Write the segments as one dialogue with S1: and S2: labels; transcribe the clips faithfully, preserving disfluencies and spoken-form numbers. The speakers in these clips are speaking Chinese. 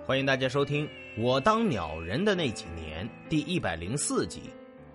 S1: 欢迎大家收听《我当鸟人的那几年》第一百零四集。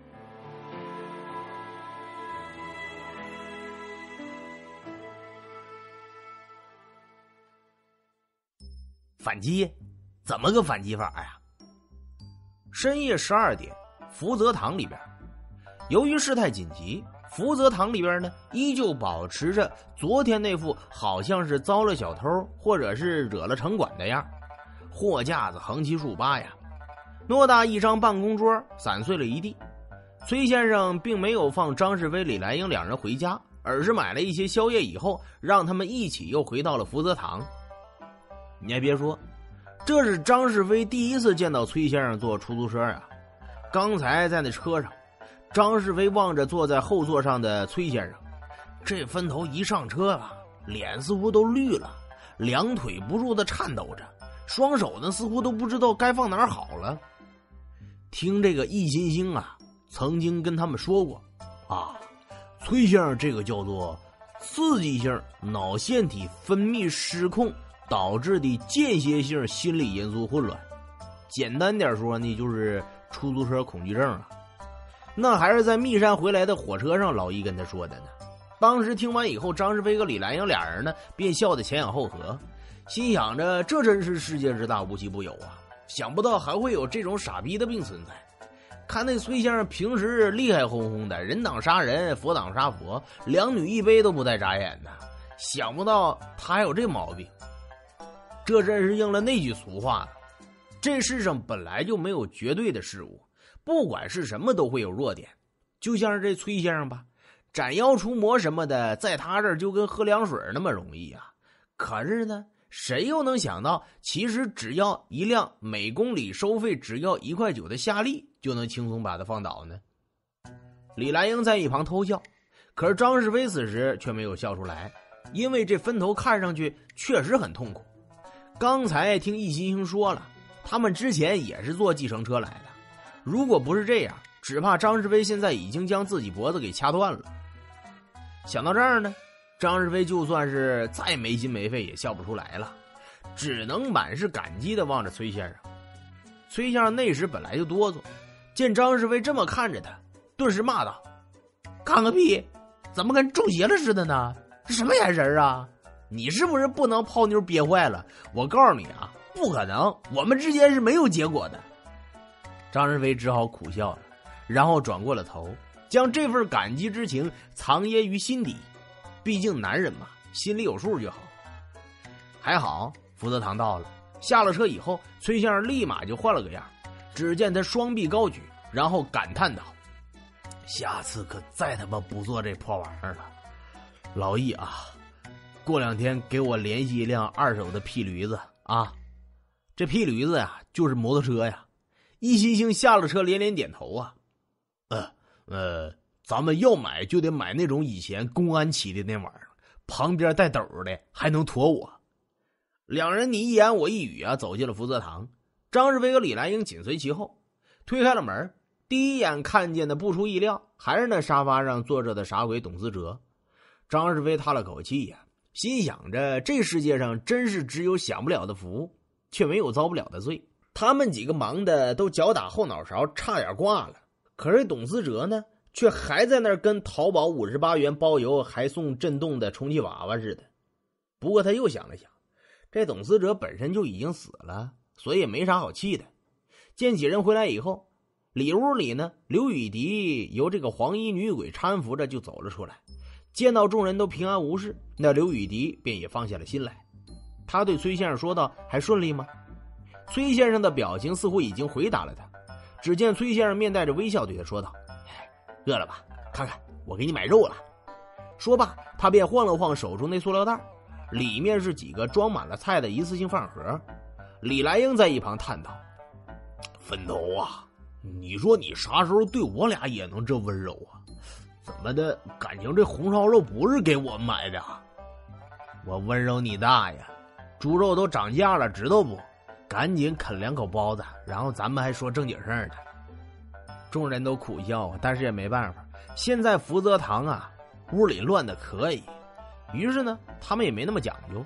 S1: 反击？怎么个反击法呀？深夜十二点，福泽堂里边，由于事态紧急，福泽堂里边呢依旧保持着昨天那副好像是遭了小偷或者是惹了城管的样，货架子横七竖八呀，偌大一张办公桌散碎了一地。崔先生并没有放张世飞、李来英两人回家，而是买了一些宵夜以后，让他们一起又回到了福泽堂。你还别说，这是张世飞第一次见到崔先生坐出租车啊。刚才在那车上，张世飞望着坐在后座上的崔先生，这分头一上车了，脸似乎都绿了，两腿不住的颤抖着，双手呢似乎都不知道该放哪儿好了。听这个易新星啊曾经跟他们说过啊，崔先生这个叫做刺激性脑腺体分泌失控导致的间歇性心理因素混乱，简单点说呢就是出租车恐惧症啊。那还是在密山回来的火车上老易跟他说的呢。当时听完以后，张世飞和李兰英俩人呢便笑得前仰后合，心想着这真是世界之大无奇不有啊，想不到还会有这种傻逼的病存在。看那崔先生平时厉害哄哄的，人挡杀人佛挡杀佛，两女一杯都不带眨眼的，想不到他还有这毛病。这真是应了那句俗话了，这世上本来就没有绝对的事物，不管是什么都会有弱点。就像是这崔先生吧，斩妖除魔什么的在他这儿就跟喝凉水那么容易啊。可是呢，谁又能想到其实只要一辆每公里收费只要一块九的夏利就能轻松把他放倒呢？李兰英在一旁偷笑，可是张世飞此时却没有笑出来，因为这分头看上去确实很痛苦。刚才听易新星说了，他们之前也是坐计程车来的，如果不是这样，只怕张世飞现在已经将自己脖子给掐断了。想到这儿呢，张世飞就算是再没心没肺也笑不出来了，只能满是感激地望着崔先生。崔先生那时本来就哆嗦，见张世飞这么看着他，顿时骂道：看个屁，怎么跟中邪了似的呢？这什么眼神啊？你是不是不能泡妞憋坏了？我告诉你啊，不可能，我们之间是没有结果的。张世飞只好苦笑了，然后转过了头，将这份感激之情藏掖于心底。毕竟男人嘛，心里有数就好。还好福泽堂到了，下了车以后，崔先生立马就换了个样。只见他双臂高举，然后感叹道：下次可再他妈不做这破玩意儿了。老易啊，过两天给我联系一辆二手的屁驴子啊。这屁驴子呀就是摩托车呀。易新星下了车连连点头啊。呃呃咱们要买就得买那种以前公安骑的那玩意儿，旁边带斗的，还能驮我。两人你一言我一语啊，走进了福泽堂。张世飞和李兰英紧随其后，推开了门，第一眼看见的不出意料，还是那沙发上坐着的傻鬼董思哲。张世飞叹了口气呀、啊，心想着这世界上真是只有享不了的福，却没有遭不了的罪。他们几个忙的都脚打后脑勺，差点挂了。可是董思哲呢，却还在那儿跟淘宝五十八元包邮还送震动的充气娃娃似的。不过他又想了想，这董思哲本身就已经死了，所以也没啥好气的。见几人回来以后，里屋里呢，刘雨迪由这个黄衣女鬼搀扶着就走了出来。见到众人都平安无事，那刘雨迪便也放下了心来。他对崔先生说道：还顺利吗？崔先生的表情似乎已经回答了他。只见崔先生面带着微笑对他说道：饿了吧？看看我给你买肉了。说罢，他便晃了晃手中那塑料袋，里面是几个装满了菜的一次性饭盒。李来英在一旁叹道：分头啊，你说你啥时候对我俩也能这温柔啊？怎么的，感情这红烧肉不是给我买的啊？我温柔你大呀，猪肉都涨价了，知道不？赶紧啃两口包子，然后咱们还说正经事儿呢。众人都苦笑啊，但是也没办法，现在福泽堂啊屋里乱的可以。于是呢他们也没那么讲究，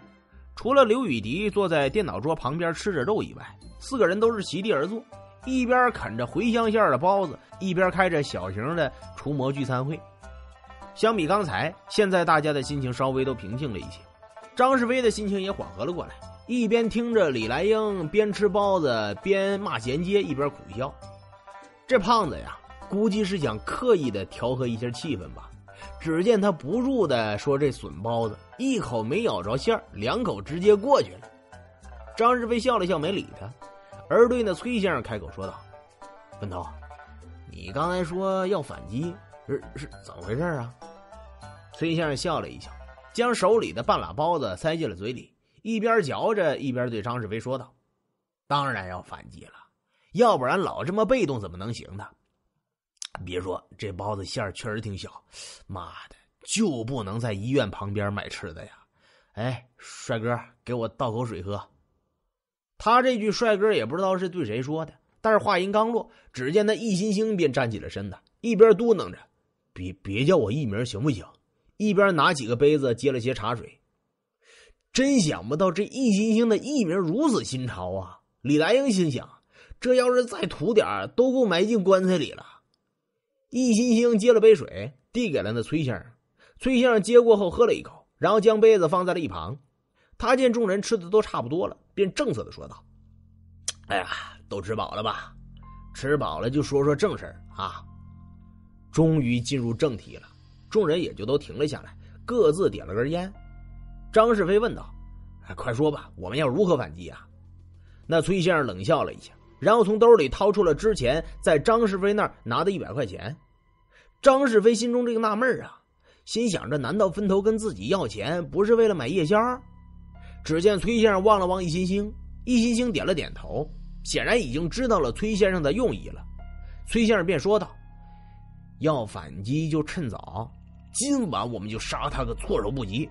S1: 除了刘雨迪坐在电脑桌旁边吃着肉以外，四个人都是席地而坐，一边啃着茴香馅的包子，一边开着小型的除魔聚餐会。相比刚才，现在大家的心情稍微都平静了一些，张世飞的心情也缓和了过来，一边听着李来英边吃包子边骂衔接，一边苦笑。这胖子呀，估计是想刻意的调和一下气氛吧。只见他不住的说这笋包子，一口没咬着馅儿，两口直接过去了。张世飞笑了笑没理他，而对那崔先生开口说道：分头，你刚才说要反击，是是怎么回事啊？崔先生笑了一笑，将手里的半拉包子塞进了嘴里，一边嚼着一边对张世飞说道：当然要反击了，要不然老这么被动怎么能行呢？别说这包子馅儿确实挺小，妈的，就不能在医院旁边买吃的呀！哎，帅哥，给我倒口水喝。他这句帅哥也不知道是对谁说的，但是话音刚落，只见那易新星便站起了身子，一边嘟囔着别别叫我艺名行不行，一边拿起个杯子接了些茶水。真想不到这易新星的艺名如此新潮啊！李来英心想，这要是再涂点都够埋进棺材里了。易新星接了杯水递给了那崔先生，崔先生接过后喝了一口，然后将杯子放在了一旁。他见众人吃的都差不多了，便正色的说道：哎呀，都吃饱了吧，吃饱了就说说正事儿啊。终于进入正题了，众人也就都停了下来，各自点了根烟。张世飞问道：哎，快说吧，我们要如何反击啊？那崔先生冷笑了一下，然后从兜里掏出了之前在张世飞那儿拿的一百块钱。张世飞心中这个纳闷啊，心想着难道分头跟自己要钱不是为了买夜宵？只见崔先生望了望易新星，易新星点了点头，显然已经知道了崔先生的用意了。崔先生便说道：要反击就趁早，今晚我们就杀他个措手不及。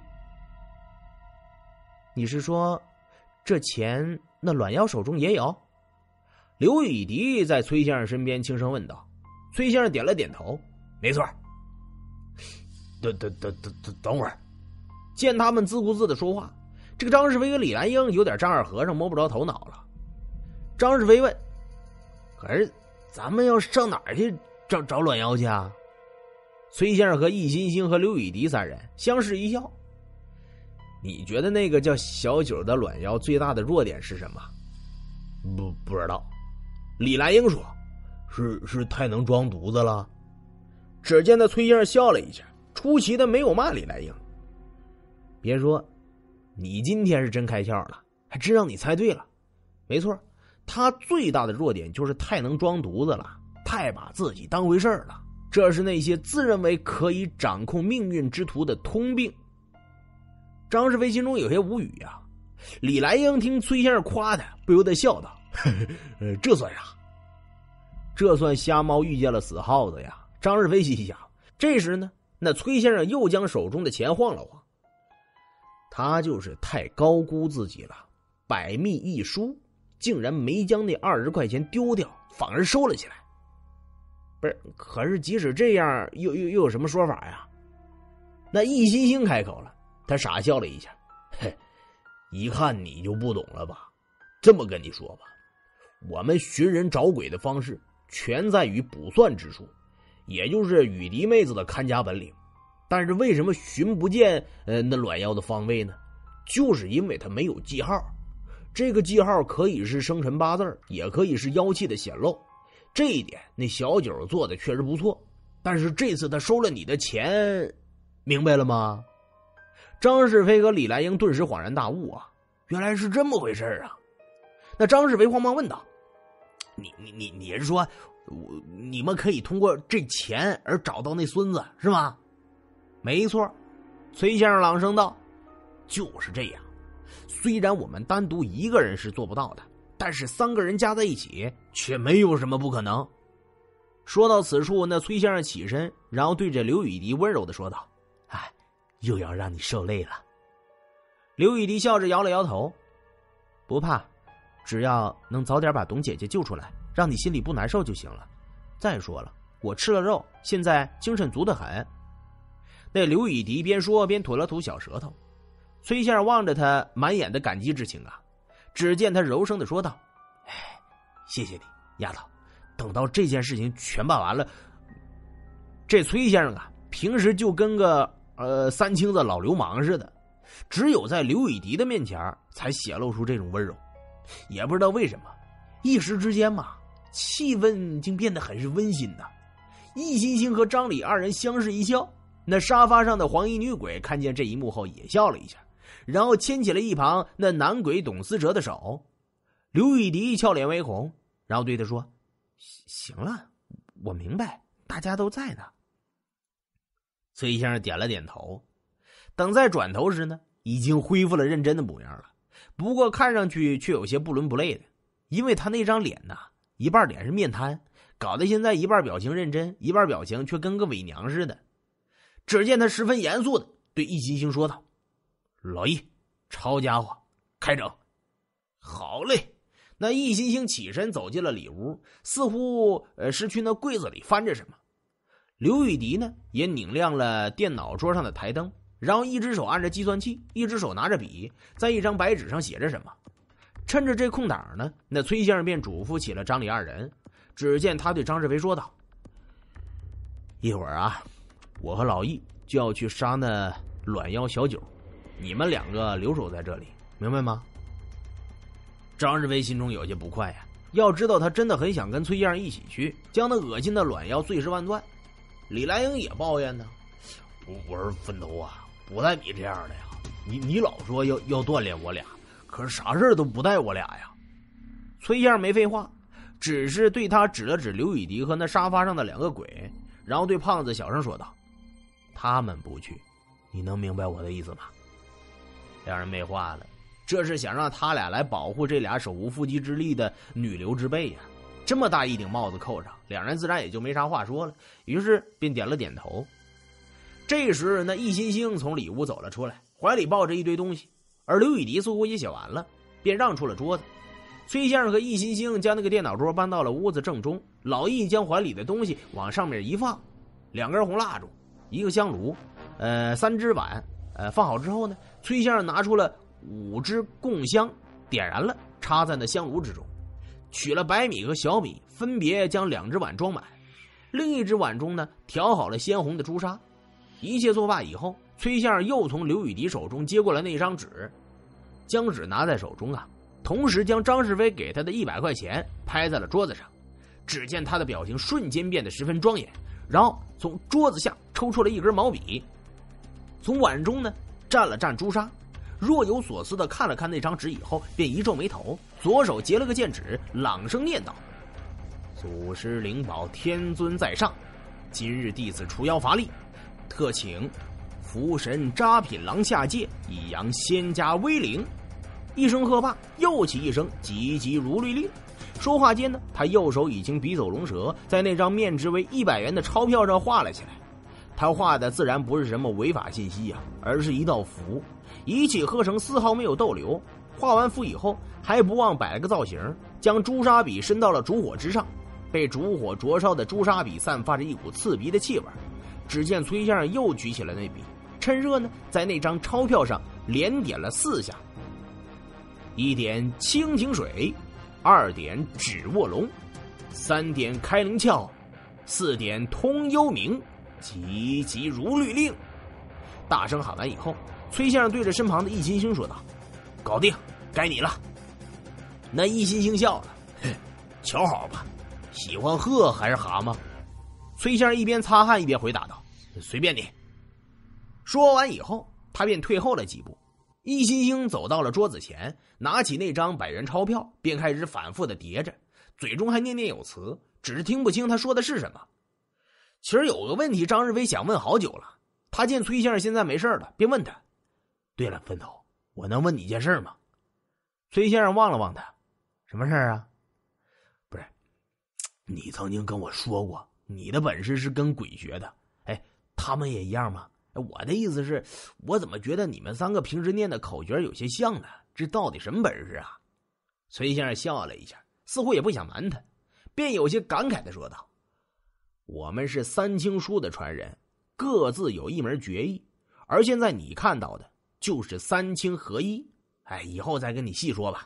S1: 你是说这钱那卵妖手中也有？刘雨迪在崔先生身边轻声问道。崔先生点了点头，没错。等等等等等等会儿，见他们自顾自的说话，这个张世飞和李兰英有点丈二和尚摸不着头脑了。张世飞问：可是咱们要上哪儿去找找卵妖去啊？崔先生和易新星和刘雨迪三人相视一笑。你觉得那个叫小九的卵妖最大的弱点是什么？不不知道。李兰英说：是是太能装犊子了。只见那崔先生笑了一下，出奇的没有骂李兰英。别说，你今天是真开窍了，还真让你猜对了。没错，他最大的弱点就是太能装犊子了，太把自己当回事儿了。这是那些自认为可以掌控命运之徒的通病。张世飞心中有些无语啊。李来英听崔先生夸他，不由得笑道：呵呵，这算啥？这算瞎猫遇见了死耗子呀。张世飞心想。这时呢，那崔先生又将手中的钱晃了晃。他就是太高估自己了，百密一疏，竟然没将那二十块钱丢掉，反而收了起来。不是，可是即使这样，又又又有什么说法呀？那易新星开口了，他傻笑了一下，嘿，一看你就不懂了吧？这么跟你说吧，我们寻人找鬼的方式全在于卜算之术，也就是雨迪妹子的看家本领。但是为什么寻不见呃那卵妖的方位呢？就是因为它没有记号。这个记号可以是生辰八字，也可以是妖气的显露。这一点那小九做的确实不错，但是这次他收了你的钱，明白了吗？张世飞和李来英顿时恍然大悟啊，原来是这么回事啊。那张世飞慌忙问道：你你你你是说你们可以通过这钱而找到那孙子是吗？没错，崔先生朗声道：就是这样。虽然我们单独一个人是做不到的，但是三个人加在一起却没有什么不可能。说到此处，那崔先生起身，然后对着刘雨迪温柔地说道：哎，又要让你受累了。刘雨迪笑着摇了摇头：不怕，只要能早点把董姐姐救出来，让你心里不难受就行了。再说了，我吃了肉，现在精神足得很。那刘雨迪边说边吐了吐小舌头。 崔先生望着他，满眼的感激之情啊。只见他柔声的说道：“哎，谢谢你，丫头。等到这件事情全办完了，这崔先生啊，平时就跟个呃三清子老流氓似的，只有在刘雨迪的面前才显露出这种温柔。也不知道为什么，一时之间嘛，气氛竟变得很是温馨的。”易欣欣和张李二人相视一笑，那沙发上的黄衣女鬼看见这一幕后也笑了一下，然后牵起了一旁那男鬼董思哲的手。刘雨迪俏脸微红，然后对他说：“行了，我明白，大家都在呢。”崔先生点了点头，等再转头时呢，已经恢复了认真的模样了，不过看上去却有些不伦不类的，因为他那张脸呐，一半脸是面瘫，搞得现在一半表情认真，一半表情却跟个伪娘似的。只见他十分严肃的对易欣欣说道：“老易，抄家伙，开整。”好嘞。那易欣欣起身走进了里屋，似乎呃是去那柜子里翻着什么。刘雨迪呢也拧亮了电脑桌上的台灯，然后一只手按着计算器，一只手拿着笔，在一张白纸上写着什么。趁着这空档呢，那崔先生便嘱咐起了张李二人。只见他对张志飞说道：“一会儿啊，我和老易就要去杀那卵妖小九，你们两个留守在这里，明白吗？”张志飞心中有些不快呀、啊，要知道他真的很想跟崔先生一起去，将那恶心的卵妖碎尸万段。李兰英也抱怨呢：“我我说分头啊，不带你这样的呀！你你老说要要锻炼我俩，可是啥事都不带我俩呀。”崔先生没废话，只是对他指了指刘雨迪和那沙发上的两个鬼，然后对胖子小声说道：“他们不去，你能明白我的意思吗？”两人没话了，这是想让他俩来保护这俩手无缚鸡之力的女流之辈呀、啊。这么大一顶帽子扣上，两人自然也就没啥话说了，于是便点了点头。这时那易欣欣从里屋走了出来，怀里抱着一堆东西，而刘雨迪似乎也写完了，便让出了桌子。崔先生和易欣欣将那个电脑桌搬到了屋子正中，老易将怀里的东西往上面一放，两根红蜡烛，一个香炉，呃，三只碗，呃，放好之后呢，崔先生拿出了五支供香，点燃了，插在那香炉之中，取了白米和小米，分别将两只碗装满，另一只碗中呢调好了鲜红的朱砂。一切作罢以后，崔先生又从刘雨迪手中接过了那张纸，将纸拿在手中啊，同时将张世飞给他的一百块钱拍在了桌子上。只见他的表情瞬间变得十分庄严，然后从桌子下抽出了一根毛笔，从碗中呢蘸了蘸朱砂，若有所思的看了看那张纸以后，便一皱眉头，左手结了个剑指，朗声念道：“祖师灵宝天尊在上，今日弟子除妖伐力，特请福神扎品郎下界，以扬仙家威灵。”一声喝罢，又起一声急急如律令。说话间呢，他右手已经笔走龙蛇，在那张面值为一百元的钞票上画了起来。他画的自然不是什么违法信息啊，而是一道符，一气呵成，丝毫没有逗留。画完符以后，还不忘摆了个造型，将朱砂笔伸到了烛火之上，被烛火灼烧的朱砂笔散发着一股刺鼻的气味。只见崔先生又举起了那笔，趁热呢，在那张钞票上连点了四下：一点蜻蜓水，二点指卧龙，三点开灵窍，四点通幽冥，急急如律令。大声喊完以后，崔先生对着身旁的易欣欣说道：“搞定，该你了。”那易欣欣笑了：“嘿，瞧好吧，喜欢鹤还是蛤蟆？”崔先生一边擦汗一边回答道：“随便你。”说完以后，他便退后了几步。易欣欣走到了桌子前，拿起那张百元钞票，便开始反复的叠着，嘴中还念念有词，只是听不清他说的是什么。其实有个问题张日飞想问好久了，他见崔先生现在没事了，便问他：“对了，分头，我能问你件事吗？”崔先生望了望他：“什么事啊？”“不是，你曾经跟我说过，你的本事是跟鬼学的，哎，他们也一样吗？我的意思是，我怎么觉得你们三个平时念的口诀有些像呢？这到底什么本事啊？”崔先生笑了一下，似乎也不想瞒他，便有些感慨地说道：“我们是三清书的传人，各自有一门绝艺，而现在你看到的就是三清合一。哎，以后再跟你细说吧。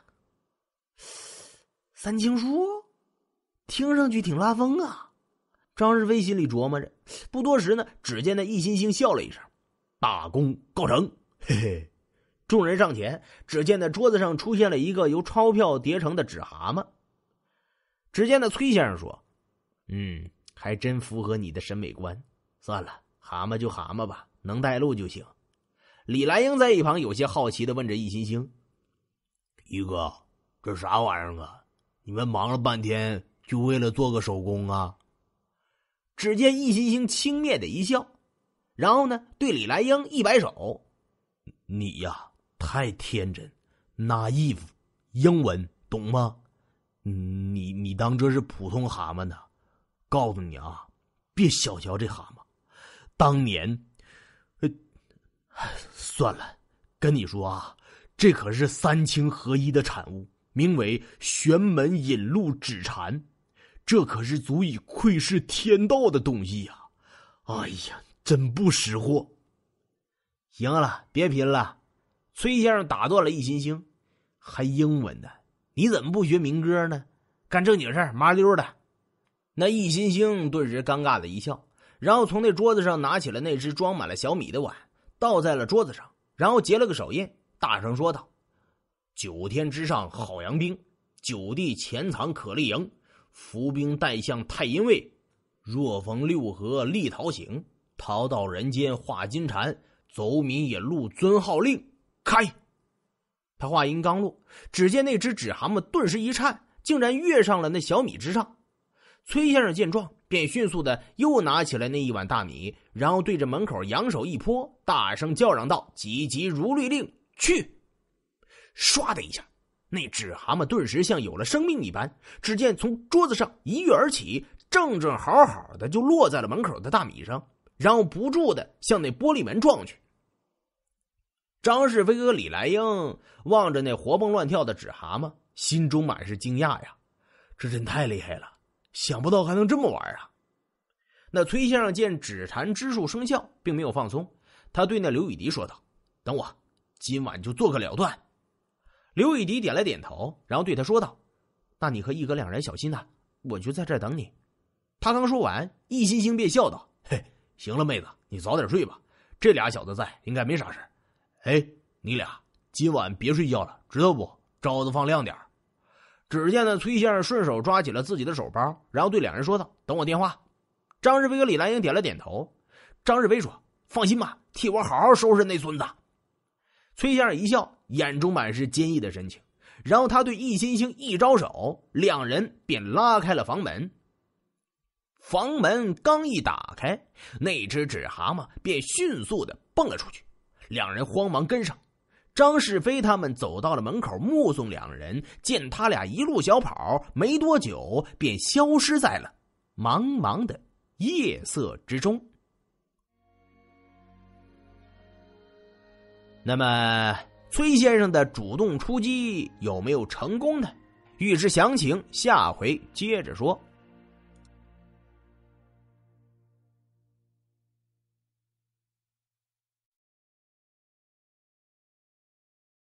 S1: 三清书听上去挺拉风啊。张世飞心里琢磨着，不多时呢，只见那易新星笑了一声，大功告成，嘿嘿。众人上前，只见那桌子上出现了一个由钞票叠成的纸蛤蟆。只见那崔先生说：“嗯，还真符合你的审美观。算了，蛤蟆就蛤蟆吧，能带路就行。”李来英在一旁有些好奇地问着易新星：“一哥，这啥玩意儿啊？你们忙了半天，就为了做个手工啊？”只见易新星轻蔑的一笑，然后呢，对李来英一摆手：“你呀，太天真 ，naive， 英文懂吗？你你当这是普通蛤蟆呢？告诉你啊，别小瞧这蛤蟆，当年，呃，算了，跟你说啊，这可是三清合一的产物，名为玄门引路指禅。”这可是足以窥视天道的东西呀！哎呀，真不识货。行了，别贫了。崔先生打断了易新星，还英文呢？你怎么不学民歌呢？干正经事儿，麻溜的。那易新星顿时尴尬的一笑，然后从那桌子上拿起了那只装满了小米的碗，倒在了桌子上，然后结了个手印，大声说道：“九天之上好扬兵，九地潜藏可立营。伏兵带向太阴卫，若逢六合立桃醒，逃到人间化金蝉，走民引路遵号令，开！”他话音刚落，只见那只纸蛤蟆顿时一颤，竟然跃上了那小米之上。崔先生见状，便迅速的又拿起了那一碗大米，然后对着门口扬手一泼，大声叫嚷道：“急急如律令，去！”唰的一下，那纸蛤蟆顿时像有了生命一般，只见从桌子上一跃而起，正正好好的就落在了门口的大米上，然后不住的向那玻璃门撞去。张世飞和李来英望着那活蹦乱跳的纸蛤蟆，心中满是惊讶呀，这真太厉害了，想不到还能这么玩啊。那崔先生见纸禅之术生效，并没有放松，他对那刘雨迪说道：“等我，今晚就做个了断。”刘雨迪点了点头，然后对他说道：“那你和一哥两人小心呐，我就在这儿等你。”他刚说完，易新星便笑道：“嘿，行了，妹子，你早点睡吧，这俩小子在，应该没啥事。哎，你俩今晚别睡觉了，知道不？招子放亮点。”只见那崔先生顺手抓起了自己的手包，然后对两人说道：“等我电话。”张世飞和李兰英点了点头。张世飞说：“放心吧，替我好好收拾那孙子。”崔先生一笑，眼中满是坚毅的神情，然后他对易新星一招手，两人便拉开了房门。房门刚一打开，那只纸蛤蟆便迅速的蹦了出去，两人慌忙跟上。张世飞他们走到了门口，目送两人，见他俩一路小跑，没多久便消失在了茫茫的夜色之中。那么崔先生的主动出击有没有成功呢？欲知详情，下回接着说。